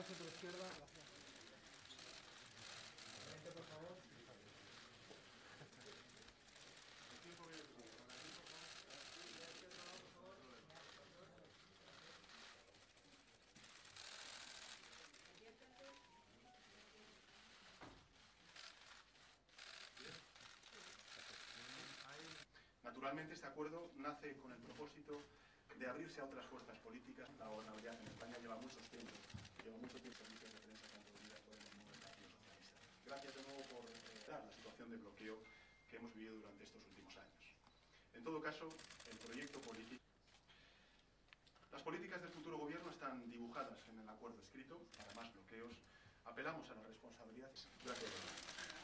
centro-izquierda. Gracias. Por favor. Naturalmente, este acuerdo nace con el propósito de abrirse a otras fuerzas políticas. La gobernabilidad en España lleva mucho tiempo servicios de prensa controlados por el Partido Socialista. Gracias de nuevo por dar la situación de bloqueo que hemos vivido durante estos últimos años. En todo caso, el proyecto político. Las políticas del futuro gobierno están dibujadas en el acuerdo escrito. Para más bloqueos, apelamos a la responsabilidad. Gracias.